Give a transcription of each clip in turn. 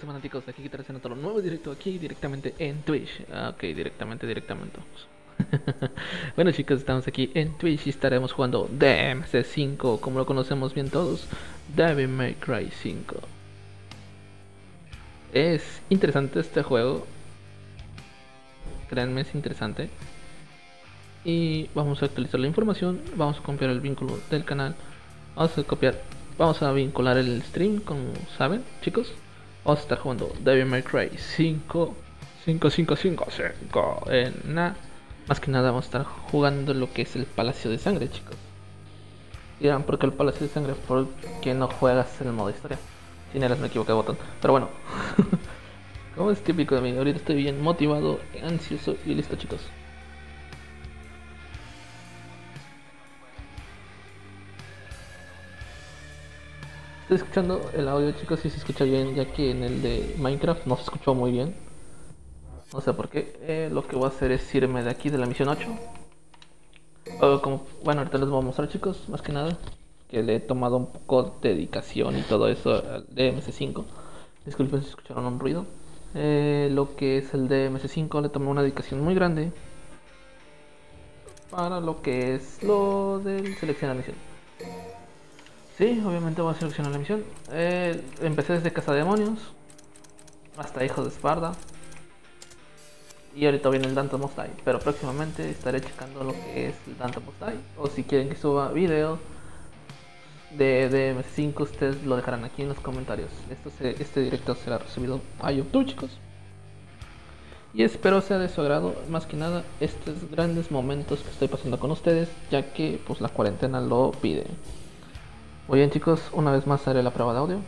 ¿Qué más, chicos? Aquí quitarse en otro nuevo directo aquí directamente en Twitch. Ok, directamente. Bueno, chicos, estamos aquí en Twitch y estaremos jugando DMC5, como lo conocemos bien todos, Devil May Cry 5. Es interesante este juego, créanme, es interesante. Y vamos a actualizar la información, vamos a copiar el vínculo del canal, vamos a vincular el stream, como saben, chicos. Vamos a estar jugando Devil May Cry 5, 5, 5, 5, 5. Más que nada vamos a estar jugando lo que es el Palacio de Sangre, chicos. Dirán, ¿por qué el Palacio de Sangre? Porque no juegas en el modo historia. Sin eres me equivoqué de botón. Pero bueno, como es típico de mí, ahorita estoy bien motivado, ansioso y listo, chicos. Estoy escuchando el audio, chicos, y se escucha bien, ya que en el de Minecraft no se escuchó muy bien. No sé por qué. Lo que voy a hacer es irme de aquí, de la misión 8. Bueno, ahorita les voy a mostrar, chicos, más que nada, que le he tomado un poco de dedicación y todo eso al DMC5. Disculpen si escucharon un ruido. Lo que es el DMC5 le tomé una dedicación muy grande para lo que es lo del seleccionar misión. Sí, obviamente voy a seleccionar la misión. Empecé desde Cazademonios hasta Hijos de Esparda. Y ahorita viene el Dante Mostai, pero próximamente estaré checando lo que es el Dante Mostai. O si quieren que suba video de DM5, ustedes lo dejarán aquí en los comentarios. Este directo será recibido a YouTube, chicos. Y espero sea de su agrado, más que nada, estos grandes momentos que estoy pasando con ustedes, ya que pues la cuarentena lo pide. Muy bien, chicos, una vez más haré la prueba de audio.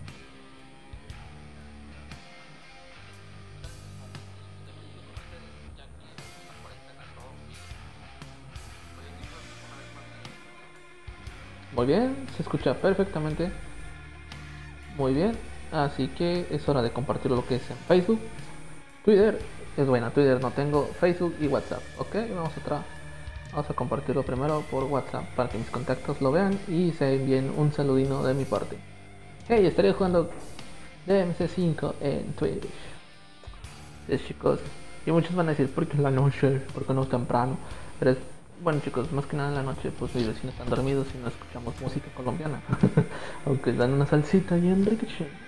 Muy bien, se escucha perfectamente. Muy bien, así que es hora de compartir lo que es en Facebook, Twitter. Es buena, Twitter no tengo, Facebook y WhatsApp. Ok, vamos a compartirlo primero por WhatsApp para que mis contactos lo vean y se envíen un saludino de mi parte. Hey, estaré jugando DMC5 en Twitch. Sí, chicos. Y muchos van a decir, ¿por qué en la noche? ¿Por qué no temprano? Pero es, bueno, chicos, más que nada en la noche, pues mis vecinos están dormidos y no escuchamos música colombiana. Aunque dan una salsita y Enrique.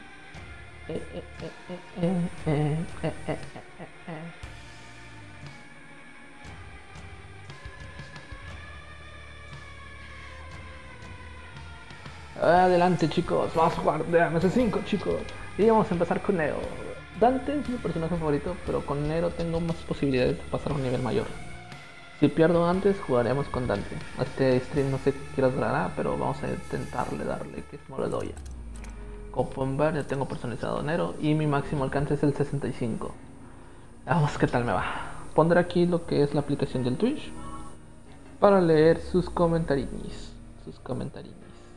Adelante, chicos, vamos a jugar de MS5, chicos. Y vamos a empezar con Nero. Dante es mi personaje favorito, pero con Nero tengo más posibilidades de pasar a un nivel mayor. Si pierdo antes, jugaremos con Dante. Este stream no sé qué horas durará, pero vamos a intentarle darle que es Moledoya. Como pueden ver, ya tengo personalizado Nero y mi máximo alcance es el 65. Vamos qué tal me va. Pondré aquí lo que es la aplicación del Twitch para leer sus comentarios. Sus comentarios.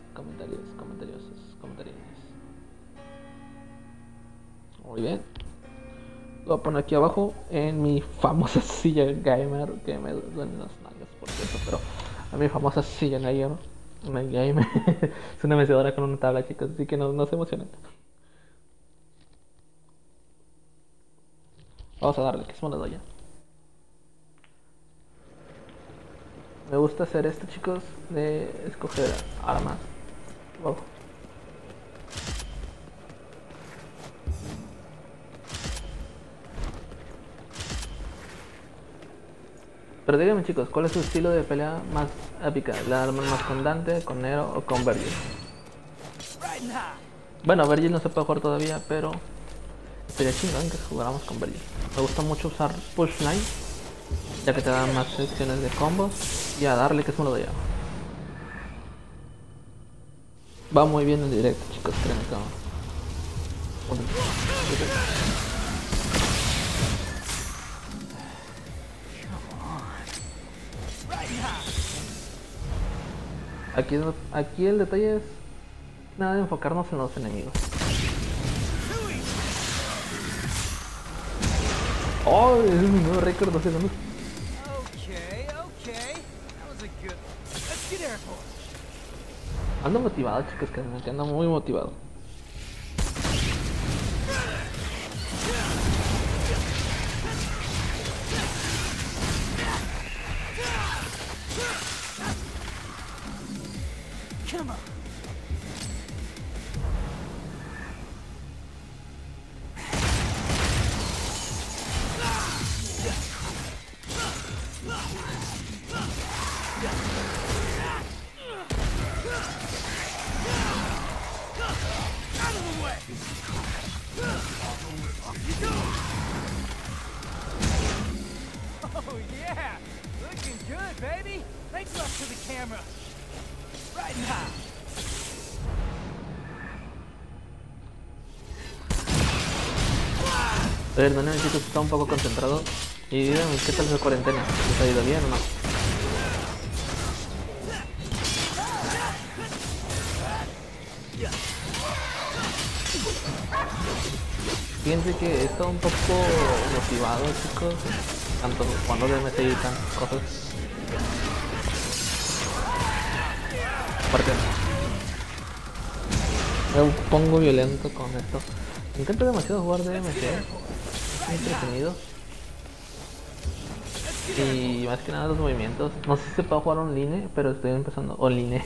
Muy bien. Lo voy a poner aquí abajo en mi famosa silla gamer, que me duelen las nalgas por cierto, pero a mi famosa silla gamer, es una mecedora con una tabla, chicos, así que no se emocionen. Vamos a darle, que es una doya. Me gusta hacer esto, chicos, de escoger armas. Wow. Pero díganme, chicos, ¿cuál es su estilo de pelea más épica? ¿La arma más con Dante, con Nero o con Vergil? Bueno, Vergil no se puede jugar todavía, pero sería chingón que jugáramos con Vergil. Me gusta mucho usar Push Line, ya que te dan más secciones de combos. Y a darle, que es uno de ellos. Va muy bien en directo, chicos, créanme que va. Aquí el detalle es nada de enfocarnos en los enemigos. Oh, es mi nuevo récord, 12 segundos. Ando motivado, chicos, que ando muy motivado. to the camera. Right now. El menú chicos está un poco concentrado. Y díganme qué tal su cuarentena. ¿Les ha ido bien o no? Fíjense que he estado un poco motivado, chicos. Tanto cuando DMC y tantas cosas. Aparte, me pongo violento con esto. Me encanta demasiado jugar DMC. Es entretenido. Y más que nada los movimientos. No sé si se puede jugar online, pero estoy empezando online.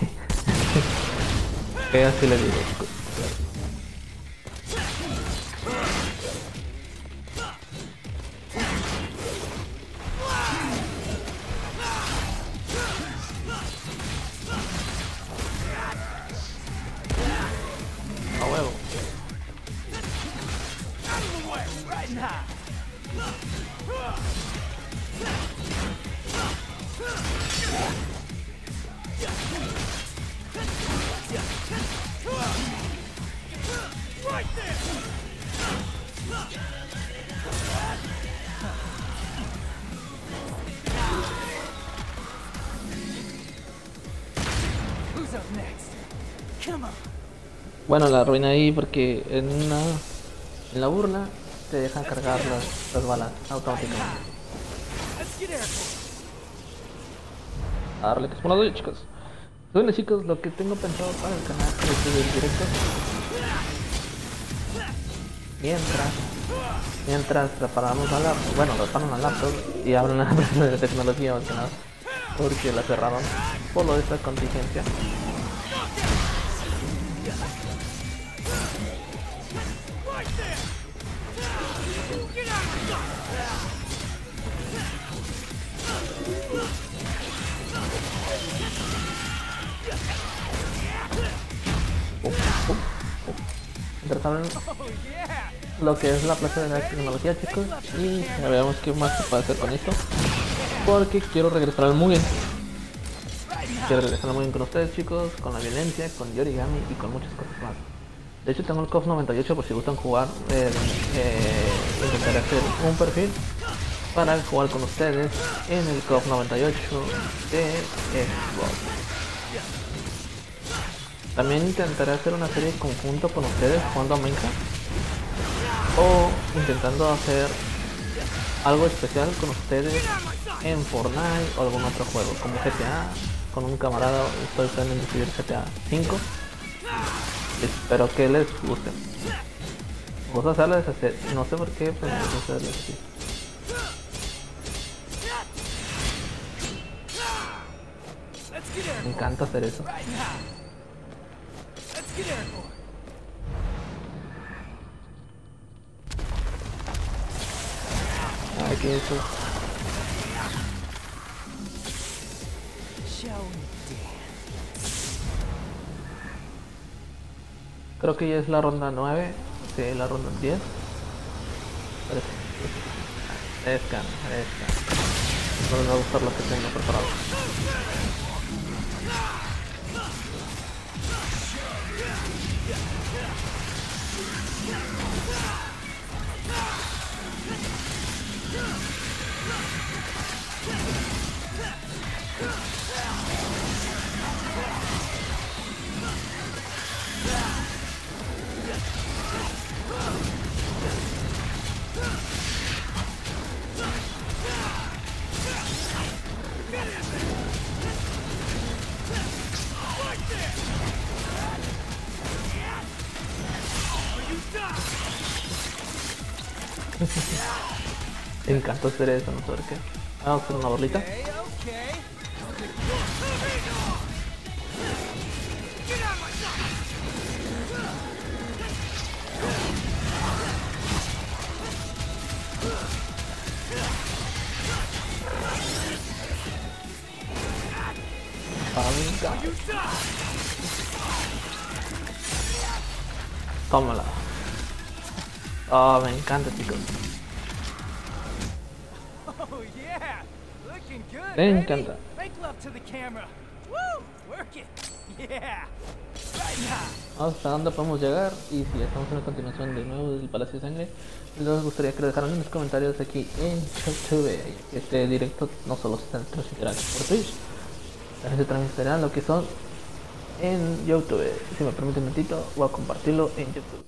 Que así le digo, chicos. A huevo. Bueno, la arruiné ahí porque en la burla te dejan cargar las balas automáticamente. A darle que es por la chicos. Bueno chicos, lo que tengo pensado para el canal es el directo. Mientras preparamos la laptop, bueno, reparan la laptop y abren la empresa de tecnología más que nada, porque la cerraron por lo de esta contingencia. Abren lo que es la plaza de la tecnología, chicos, y ya veamos qué más se puede hacer con esto, porque quiero regresar al Mugen. Quiero regresar al Mugen con ustedes, chicos, con la violencia, con Yorigami y con muchas cosas más. De hecho tengo el KOF 98 por si gustan jugar. Intentaré hacer un perfil para jugar con ustedes en el KOF 98 de Xbox. También intentaré hacer una serie conjunto con ustedes jugando a Minecraft, o intentando hacer algo especial con ustedes en Fortnite o algún otro juego como GTA. Con un camarada estoy planeando subir GTA 5. Espero que les guste. Vamos a hacerles hacer, no sé por qué, pero vamos a hacerles así. Me encanta hacer eso. Aquí eso. Creo que ya es la ronda 9. Sí, la ronda 10. Fresca. No me va a gustar lo que tengo preparado. Me encanta hacer eso, no sé por qué. Vamos a hacer una bolita. Tómala. Oh, me encanta, chicos. Me encanta. Woo! Work it. Yeah. Riding high. Hasta dónde podemos llegar y si estamos en la continuación de nuevo del Palacio de Sangre. Les gustaría que lo dejaran en los comentarios aquí en YouTube. Este directo no solo se transmitirá por Twitch, también se transmitirá lo que son en YouTube. Si me permiten un momentito, voy a compartirlo en YouTube.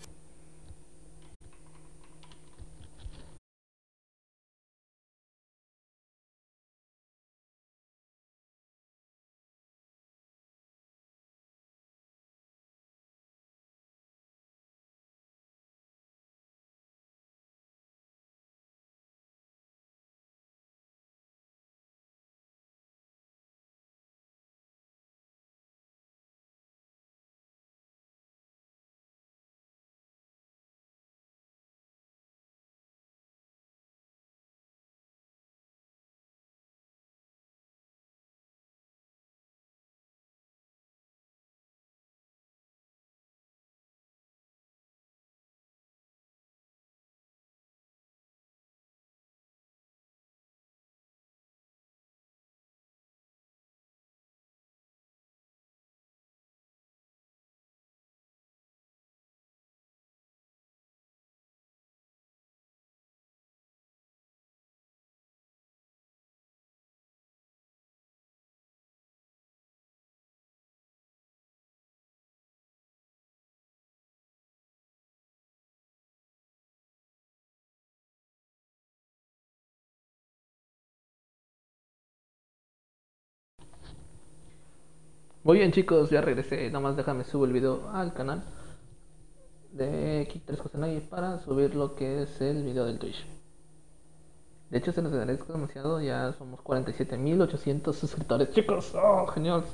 Muy bien chicos, ya regresé, nomás déjame subo el video al canal de X3 Kusanagi para subir lo que es el video del Twitch. De hecho se nos agradezco demasiado, ya somos 47.800 suscriptores chicos, oh genial.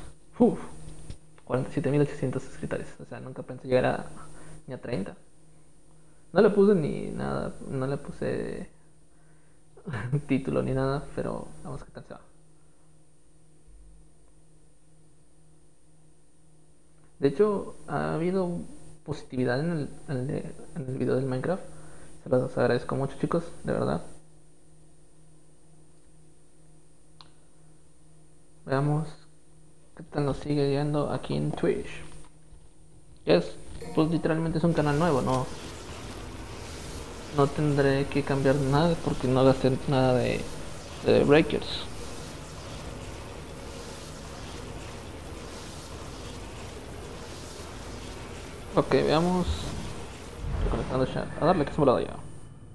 47.800 suscriptores, o sea nunca pensé llegar a ni a 30. No le puse ni nada, no le puse título ni nada, pero vamos a qué tal se va. De hecho, ha habido positividad en el video del Minecraft. Se los agradezco mucho, chicos, de verdad. Veamos qué tal nos sigue yendo aquí en Twitch. Pues literalmente es un canal nuevo, no tendré que cambiar nada porque no gasté nada de breakers. Ok, veamos. Estoy conectando ya. A darle que se volado ya.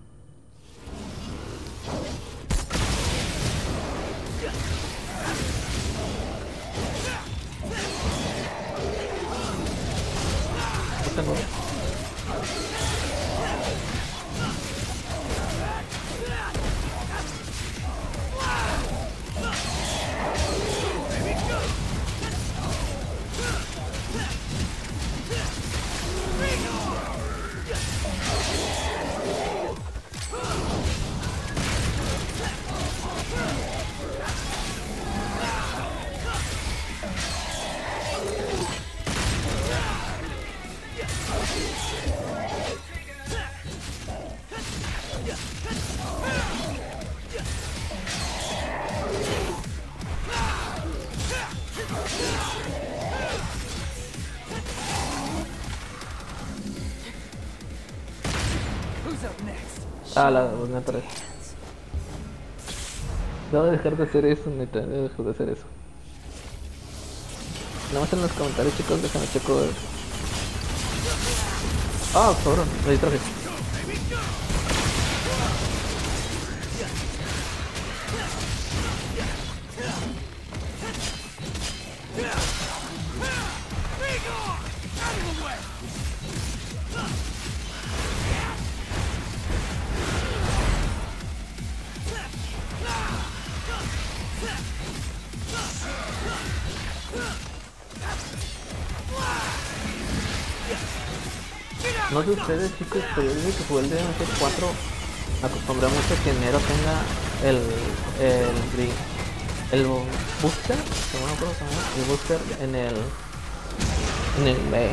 No tengo. La neta. Debo dejar de hacer eso, neta. Debo dejar de hacer eso. Nada más en los comentarios, chicos. Déjame checo. Ah, cabrón. Me distraje. No sé ustedes chicos, pero yo desde que jugué el DMC4 me acostumbré mucho a que Nero tenga el booster, no me acuerdo cómo se llama, el booster en el B.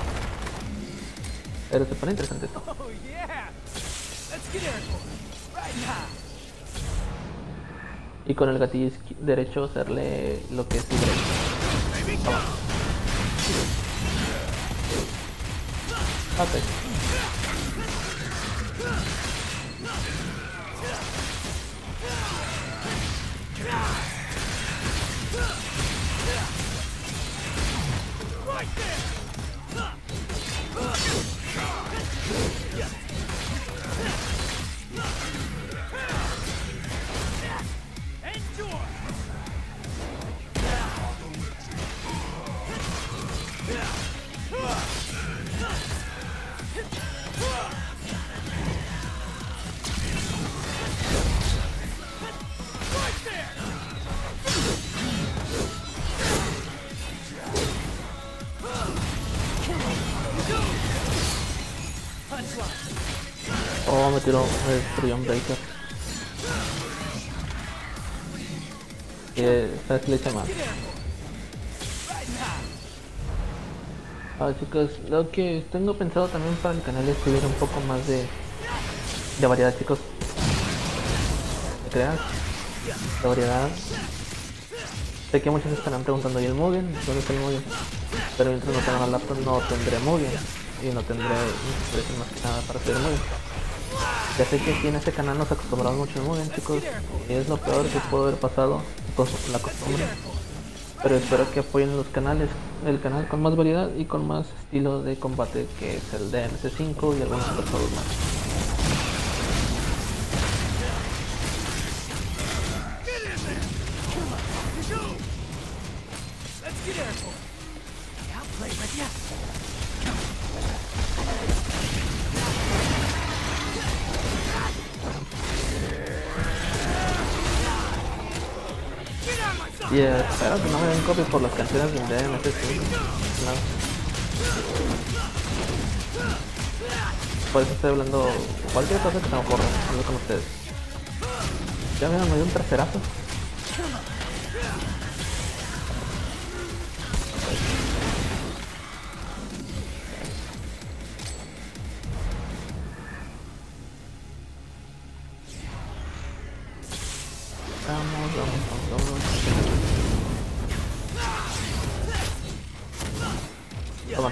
Pero se pone interesante esto. Oh yeah. Let's get airborne. Riding high. Y con el gatillo derecho hacerle lo que es Y. Ok. Oh, me tiró, me destruyó un breaker. ¿Sabes qué le echa más? Chicos, lo que tengo pensado también para el canal es subir un poco más de variedad, chicos. ¿Me creas? De variedad. Sé que muchos estarán preguntando, ¿y el Mugen? ¿Dónde está el Mugen? Pero mientras no tenga la laptop no tendré Mugen. Y no tendré inspiración más que nada para hacer Mugen. Ya sé que aquí en este canal nos acostumbramos mucho al Mugen, chicos. Y es lo peor que pudo haber pasado con la costumbre. Pero espero que apoyen los canales, el canal con más variedad y con más estilo de combate, que es el de MC5 y algunos otros juegos más. Y espero que no me den copy por las canciones de MC5. No. Por eso estoy hablando cualquier cosa que se me ocurra, hablo con ustedes. Ya me dio un tercerazo. Vamos. Toma.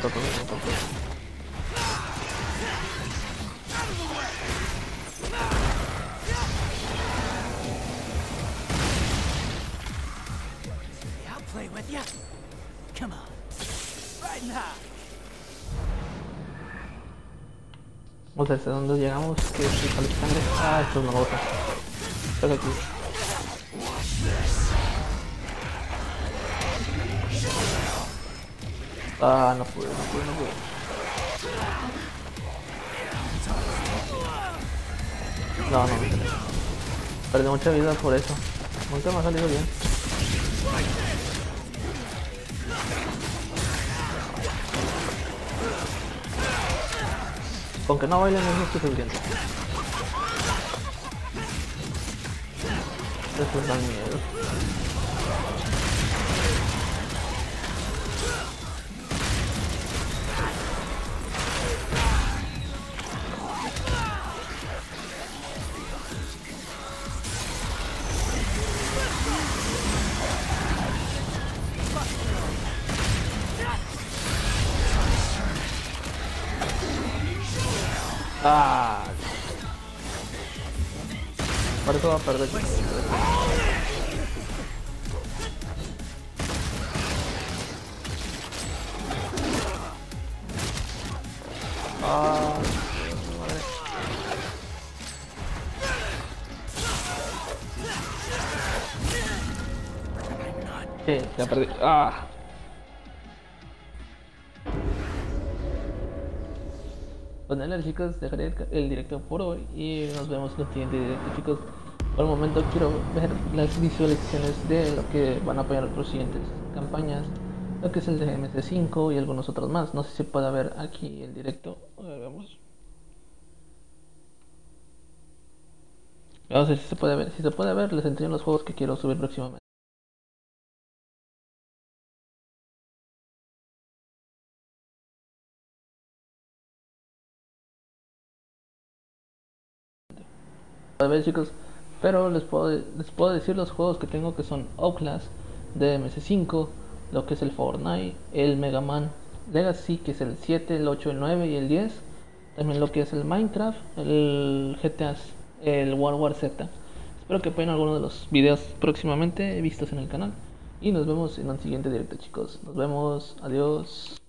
I'll play with ya. Come on. Right now. Vamos a ver hasta dónde llegamos, que es sale sangre. Esto es una gota. Toca aquí. No pude. No. Perdí mucha vida por eso. Nunca me ha salido bien. Con que no bailen es suficiente. Eso da miedo. Por eso va a perder. Sí, ya perdí. Bueno, nada, chicos, dejaré el directo por hoy y nos vemos en el siguiente directo, chicos. Por el momento quiero ver las visualizaciones de lo que van a apoyar las siguientes campañas, lo que es el de MC5 y algunos otros más. No sé si puede ver aquí el directo. A ver, vamos. Vamos a ver si se puede ver. Si se puede ver, les enseño los juegos que quiero subir próximamente. A ver, chicos, Pero les puedo decir los juegos que tengo, que son Outlast, DMC5, lo que es el Fortnite, el Mega Man Legacy, que es el 7, el 8, el 9 y el 10. También lo que es el Minecraft, el GTA, el World War Z. Espero que apoyen alguno de los videos próximamente vistos en el canal. Y nos vemos en un siguiente directo, chicos. Nos vemos. Adiós.